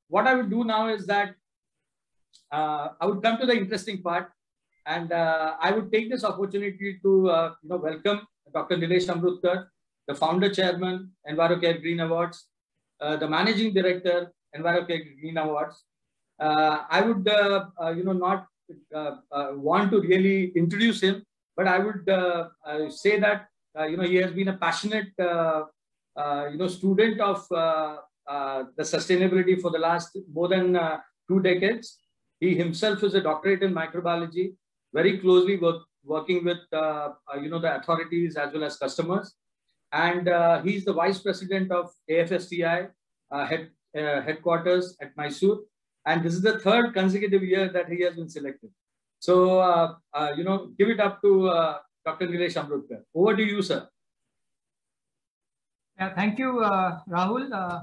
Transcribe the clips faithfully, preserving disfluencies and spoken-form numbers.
what I would do now is that uh, I would come to the interesting part, and uh, I would take this opportunity to uh, you know welcome Doctor Nilesh Amrutkar, the founder chairman, EnviroCare Green Awards, uh, the managing director, EnviroCare Green Awards. Uh, I would uh, uh, you know not uh, uh, want to really introduce him, but I would uh, uh, say that uh, you know he has been a passionate uh, uh, you know student of uh, uh, the sustainability for the last more than uh, two decades. He himself is a doctorate in microbiology, very closely work, working with uh, uh, you know the authorities as well as customers, and uh, he's the vice president of A F S T I uh, head, uh, headquarters at Mysore, and this is the third consecutive year that he has been selected. So uh, uh, you know, give it up to uh, Doctor Nilesh Amrutkar. Over to you, sir. Yeah, thank you, uh, Rahul. Uh,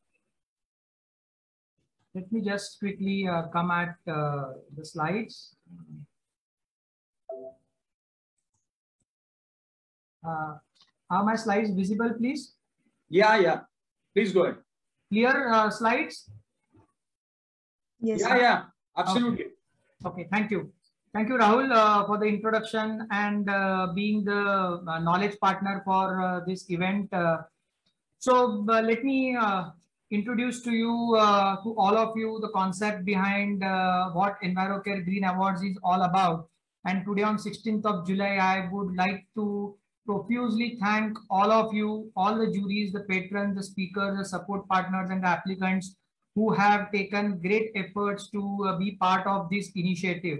let me just quickly uh, come at uh, the slides. Uh, are my slides visible, please? Yeah, yeah. Please go ahead. Clear uh, slides? Yes. Yeah, yeah. Absolutely. Okay. Okay. Thank you. Thank you, Rahul, uh, for the introduction and uh, being the uh, knowledge partner for uh, this event. Uh, so uh, let me uh, introduce to you, uh, to all of you, the concept behind uh, what EnviroCare Green Awards is all about. And today on sixteenth of July, I would like to profusely thank all of you, all the juries, the patrons, the speakers, the support partners, and the applicants who have taken great efforts to uh, be part of this initiative.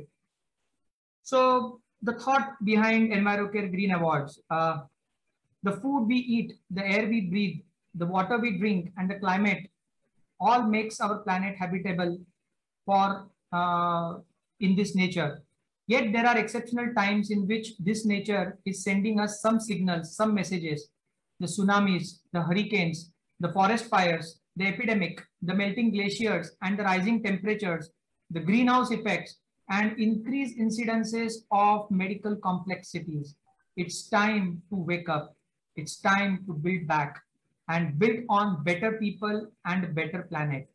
So the thought behind EnviroCare Green Awards, uh, the food we eat, the air we breathe, the water we drink, and the climate all makes our planet habitable for uh, in this nature. Yet there are exceptional times in which this nature is sending us some signals, some messages. The tsunamis, the hurricanes, the forest fires, the epidemic, the melting glaciers, and the rising temperatures, the greenhouse effects, and increased incidences of medical complexities. It's time to wake up. It's time to build back and build on better people and a better planet.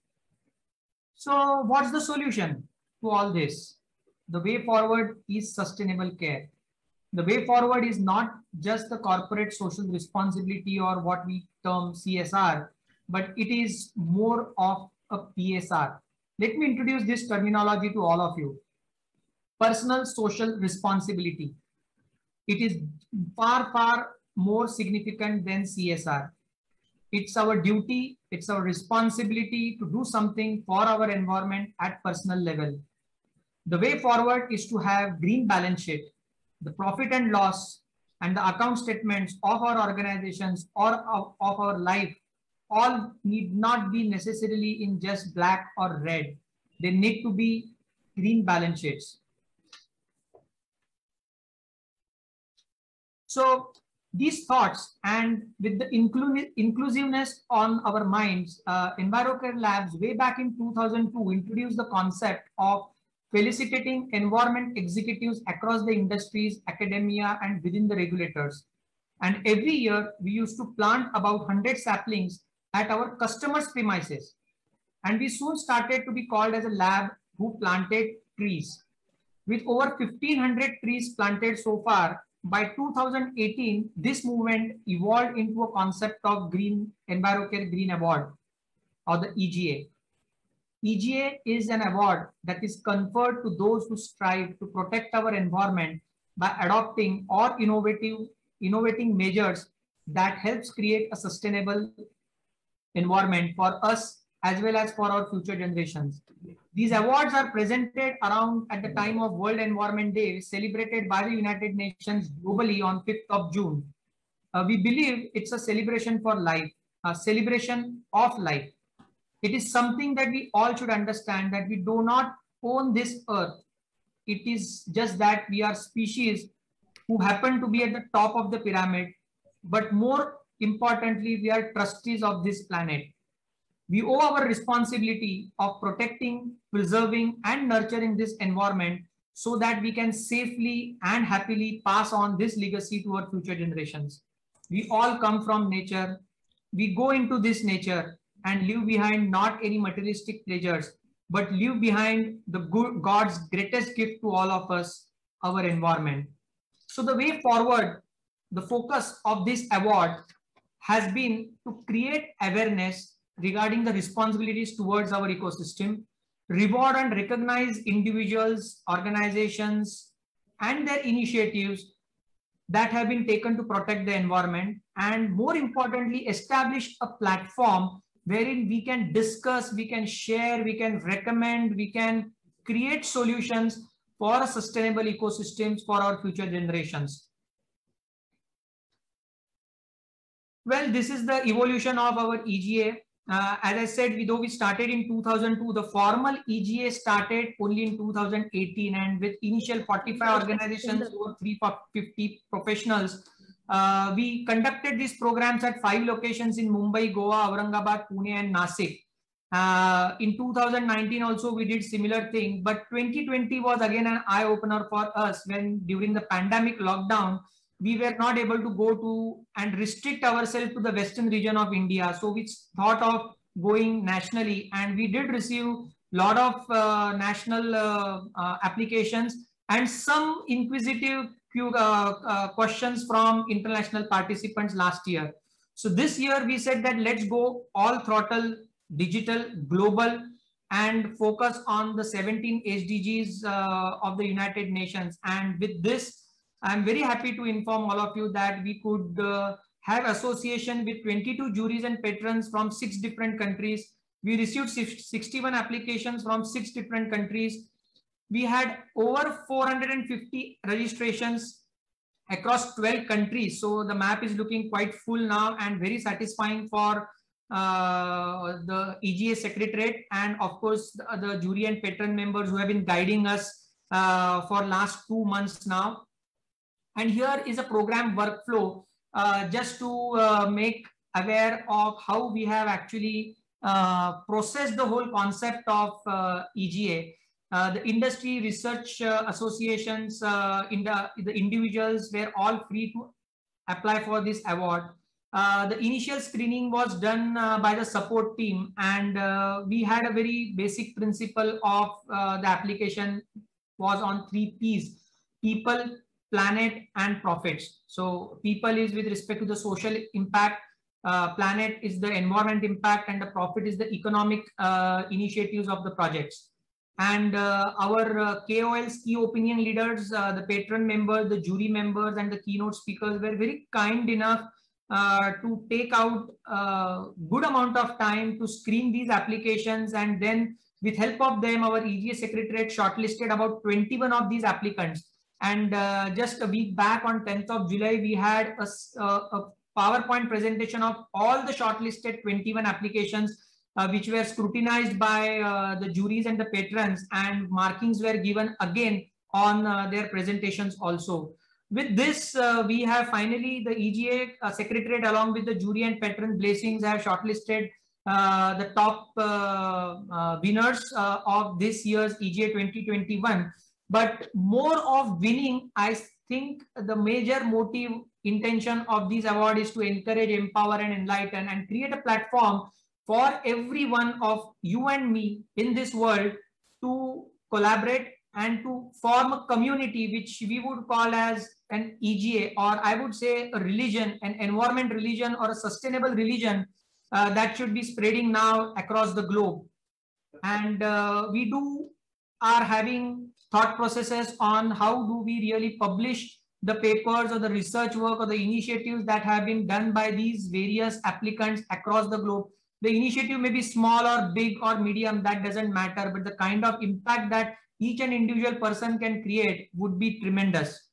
So what's the solution to all this? The way forward is sustainable care. The way forward is not just the corporate social responsibility or what we term C S R, but it is more of a P S R. Let me introduce this terminology to all of you. Personal social responsibility. It is far, far more significant than C S R. It's our duty, it's our responsibility to do something for our environment at personal level. The way forward is to have green balance sheet, the profit and loss, and the account statements of our organizations or of, of our life all need not be necessarily in just black or red. They need to be green balance sheets. So these thoughts, and with the inclu inclusiveness on our minds, uh, EnviroCare Labs way back in two thousand two introduced the concept of felicitating environment executives across the industries, academia, and within the regulators. And every year we used to plant about one hundred saplings at our customers' premises. And we soon started to be called as a lab who planted trees. With over fifteen hundred trees planted so far, by two thousand eighteen, this movement evolved into a concept of Green EnviroCare Green Award, or the E G A. E G A is an award that is conferred to those who strive to protect our environment by adopting or innovative, innovating measures that helps create a sustainable environment for us as well as for our future generations. These awards are presented around at the time of World Environment Day, celebrated by the United Nations globally on fifth of June. Uh, we believe it's a celebration for life, a celebration of life. It is something that we all should understand, that we do not own this earth. It is just that we are species who happen to be at the top of the pyramid, but more importantly, we are trustees of this planet. We owe our responsibility of protecting, preserving, and nurturing this environment so that we can safely and happily pass on this legacy to our future generations. We all come from nature. We go into this nature. and leave behind not any materialistic pleasures, but leave behind the good God's greatest gift to all of us, our environment. So the way forward, the focus of this award has been to create awareness regarding the responsibilities towards our ecosystem, reward and recognize individuals, organizations, and their initiatives that have been taken to protect the environment, and more importantly, establish a platform wherein we can discuss, we can share, we can recommend, we can create solutions for sustainable ecosystems for our future generations. Well, this is the evolution of our E G A. Uh, as I said, we, though we started in two thousand two, the formal E G A started only in two thousand eighteen, and with initial forty-five organizations, over three hundred fifty professionals. Uh, we conducted these programs at five locations in Mumbai, Goa, Aurangabad, Pune, and Nasik. Uh, in two thousand nineteen also we did similar thing, but twenty twenty was again an eye opener for us when during the pandemic lockdown, we were not able to go to and restrict ourselves to the western region of India. So we thought of going nationally, and we did receive a lot of uh, national uh, uh, applications and some inquisitive few, uh, uh, questions from international participants last year. So this year we said that let's go all throttle, digital, global, and focus on the seventeen S D Gs uh, of the United Nations. And with this, I'm very happy to inform all of you that we could uh, have association with twenty-two juries and patrons from six different countries. We received sixty-one applications from six different countries. We had over four hundred fifty registrations across twelve countries. So the map is looking quite full now and very satisfying for uh, the E G A Secretariat, and of course the, the jury and patron members who have been guiding us uh, for last two months now. And here is a program workflow uh, just to uh, make aware of how we have actually uh, processed the whole concept of uh, E G A. Uh, the industry research uh, associations, uh, in the, the individuals were all free to apply for this award. Uh, the initial screening was done uh, by the support team, and uh, we had a very basic principle of uh, the application was on three P's: people, planet, and profits. So people is with respect to the social impact, uh, planet is the environment impact, and the profit is the economic uh, initiatives of the projects. And uh, our uh, K O Ls, key opinion leaders, uh, the patron members, the jury members, and the keynote speakers were very kind enough uh, to take out a good amount of time to screen these applications, and then with help of them, our E G A Secretariat shortlisted about twenty-one of these applicants. And uh, just a week back on tenth of July, we had a, a PowerPoint presentation of all the shortlisted twenty-one applications, uh, which were scrutinized by uh, the juries and the patrons, and markings were given again on uh, their presentations also. With this, uh, we have finally the E G A uh, Secretariat along with the jury and patron blessings have shortlisted uh, the top uh, uh, winners uh, of this year's E G A twenty twenty-one. But more of winning, I think the major motive intention of this award is to encourage, empower, and enlighten, and create a platform for every one of you and me in this world to collaborate and to form a community which we would call as an E G A, or I would say a religion, an environment religion or a sustainable religion uh, that should be spreading now across the globe. And uh, we do are having thought processes on how do we really publish the papers or the research work or the initiatives that have been done by these various applicants across the globe. The initiative may be small or big or medium, that doesn't matter, but the kind of impact that each and individual person can create would be tremendous.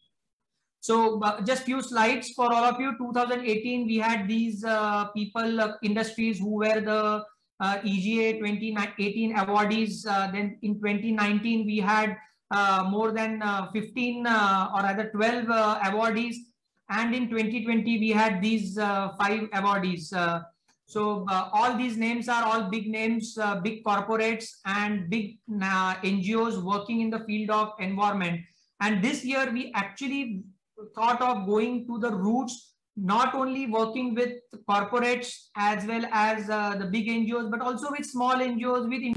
So uh, just few slides for all of you. two thousand eighteen, we had these uh, people, uh, industries who were the Uh, E G A twenty eighteen awardees. Uh, then in twenty nineteen, we had uh, more than uh, fifteen uh, or rather twelve uh, awardees. And in twenty twenty, we had these uh, five awardees. Uh, so uh, all these names are all big names, uh, big corporates and big uh, N G Os working in the field of environment. And this year, we actually thought of going to the roots not only working with corporates as well as uh, the big N G Os, but also with small N G Os, with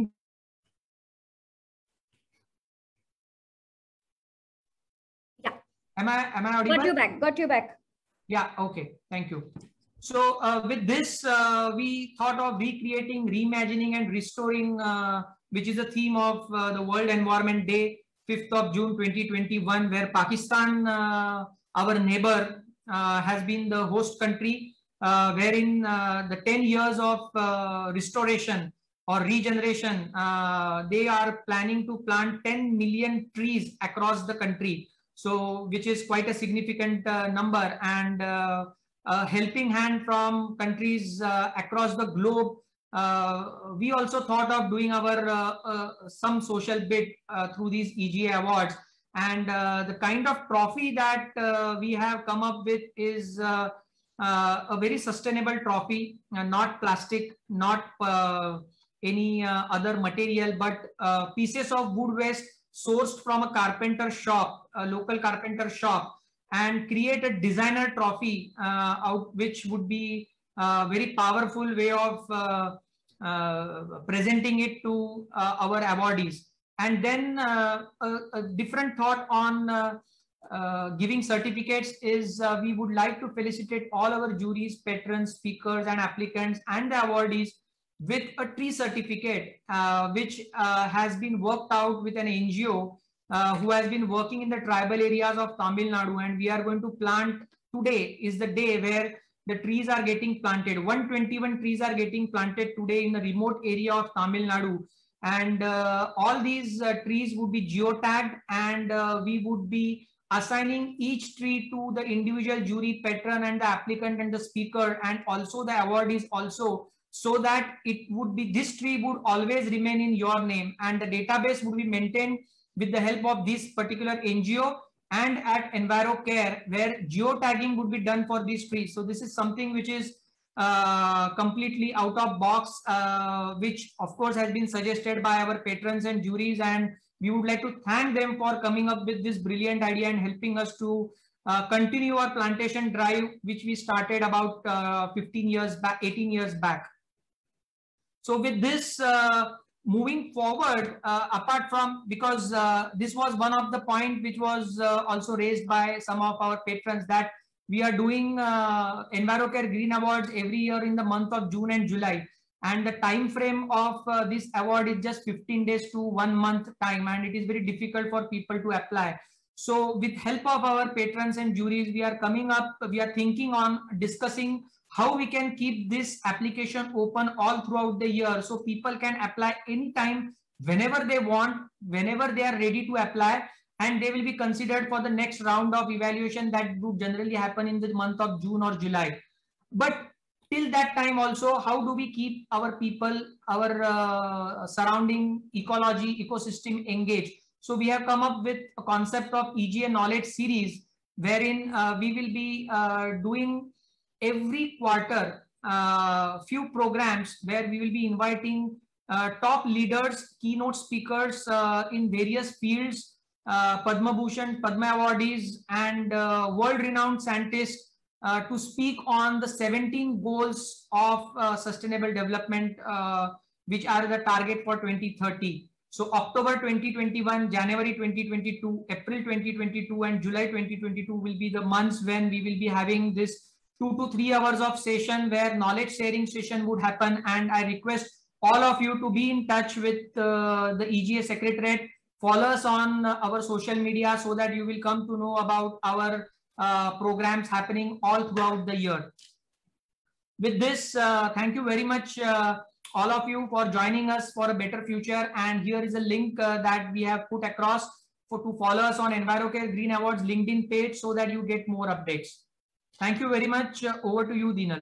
yeah. Am I am I audible? Got you back. Got you back. Yeah. Okay. Thank you. So uh, with this, uh, we thought of recreating, reimagining, and restoring, uh, which is a theme of uh, the World Environment Day, fifth of June twenty twenty-one, where Pakistan, uh, our neighbor, uh, has been the host country, uh, wherein uh, the ten years of uh, restoration or regeneration, uh, they are planning to plant ten million trees across the country. So, which is quite a significant uh, number, and uh, a helping hand from countries uh, across the globe. Uh, we also thought of doing our uh, uh, some social bit uh, through these E G A awards, and uh, the kind of trophy that uh, we have come up with is uh, uh, a very sustainable trophy, uh, not plastic, not uh, any uh, other material, but uh, pieces of wood waste sourced from a carpenter shop, a local carpenter shop, and create a designer trophy uh, out, which would be a very powerful way of uh, uh, presenting it to uh, our awardees. And then uh, a, a different thought on uh, uh, giving certificates is uh, we would like to felicitate all our juries, patrons, speakers, and applicants and the awardees with a tree certificate, uh, which uh, has been worked out with an N G O Uh, who has been working in the tribal areas of Tamil Nadu, and we are going to plant. Today is the day where the trees are getting planted. one hundred twenty-one trees are getting planted today in the remote area of Tamil Nadu, and uh, all these uh, trees would be geotagged, and uh, we would be assigning each tree to the individual jury, patron, and the applicant and the speaker, and also the awardees also, so that it would be, this tree would always remain in your name, and the database would be maintained with the help of this particular N G O and at EnviroCare, where geotagging would be done for these trees. So this is something which is uh, completely out of box, uh, which of course has been suggested by our patrons and juries, and we would like to thank them for coming up with this brilliant idea and helping us to uh, continue our plantation drive, which we started about uh, fifteen years back, eighteen years back. So with this, uh, moving forward, uh, apart from, because uh, this was one of the point which was uh, also raised by some of our patrons, that we are doing uh, EnviroCare Green Awards every year in the month of June and July, and the time frame of uh, this award is just fifteen days to one month time, and it is very difficult for people to apply. So with help of our patrons and juries, we are coming up, we are thinking on discussing how we can keep this application open all throughout the year, so people can apply anytime, whenever they want, whenever they are ready to apply, and they will be considered for the next round of evaluation that would generally happen in the month of June or July. But till that time also, how do we keep our people, our uh, surrounding ecology, ecosystem engaged? So we have come up with a concept of E G A Knowledge Series, wherein uh, we will be uh, doing every quarter uh, few programs where we will be inviting uh, top leaders, keynote speakers uh, in various fields, uh, Padma Bhushan, Padma awardees, and uh, world-renowned scientists uh, to speak on the seventeen goals of uh, sustainable development, uh, which are the target for twenty thirty. So October twenty twenty-one, January twenty twenty-two, April twenty twenty-two, and July twenty twenty-two will be the months when we will be having this two to three hours of session where knowledge sharing session would happen. And I request all of you to be in touch with uh, the E G A Secretariat. Follow us on uh, our social media so that you will come to know about our uh, programs happening all throughout the year. With this, uh, thank you very much, uh, all of you, for joining us for a better future. And here is a link uh, that we have put across for to follow us on EnviroCare Green Awards LinkedIn page so that you get more updates. Thank you very much. Uh, over to you, Dinal.